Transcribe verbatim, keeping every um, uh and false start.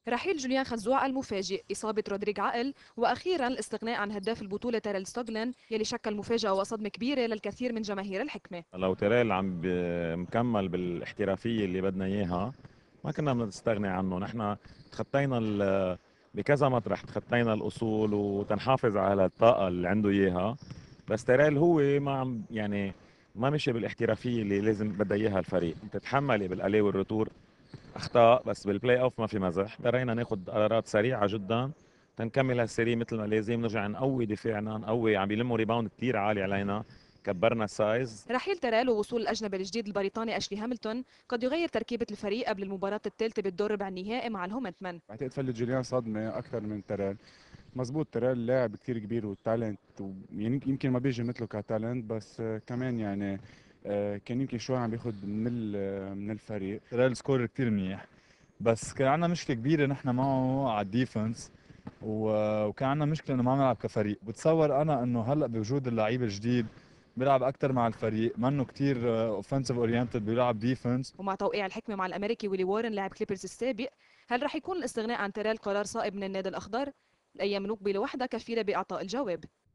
رحيل جوليان خزوع المفاجئ، إصابة رودريغ عقل، وأخيرا الاستغناء عن هداف البطولة تيريل ستوغلن يلي شكل مفاجأة وصدمة كبيرة للكثير من جماهير الحكمة. لو تيريل عم ب- مكمل بالاحترافيه اللي بدنا اياها ما كنا بدنا نستغني عنه. نحن تخطينا ال- بكذا مطرح تخطينا الاصول وتنحافظ على الطاقه اللي عنده اياها. بس تيريل هو ما عم يعني ما مشي بالاحترافيه اللي لازم بدها اياها الفريق. تتحملي بالالي والرتور اخطاء، بس بالبلاي اوف ما في مزح. قدرنا ناخذ قرارات سريعه جدا تنكمل هالسيري مثل ما لازم. نرجع نقوي دفاعنا، نقوي، عم بيلموا ريباوند كثير عالي علينا، كبرنا السايز. رحيل تيريل ووصول الأجنبي الجديد البريطاني أشلي هاملتون قد يغير تركيبة الفريق قبل المباراة الثالثة بالدور ربع النهائي مع الهومنتمان. بعتقد فلت جوليان صدمه اكثر من ترال. مزبوط، ترال لاعب كتير كبير وتالنت، يعني يمكن ما بيجي مثله كتالنت، بس آه، كمان يعني آه، كان يمكن شوي عم بياخد من ال- من الفريق. ريال سكور كتير منيح، بس كان عندنا مشكله كبيره نحن معه على الديفنس، و- وكان عندنا مشكله انه ما عم نلعب كفريق. بتصور انا انه هلا بوجود اللعيب الجديد بيلعب اكثر مع الفريق، منه كتير اوفنسيف اورينتد، بيلعب ديفنس. ومع توقيع الحكمة مع الأمريكي ويلي وارن لاعب كليبرز السابق، هل رح يكون الاستغناء عن تيريل قرار صائب من النادي الأخضر؟ الأيام المقبلة وحدها كفيلة بإعطاء الجواب.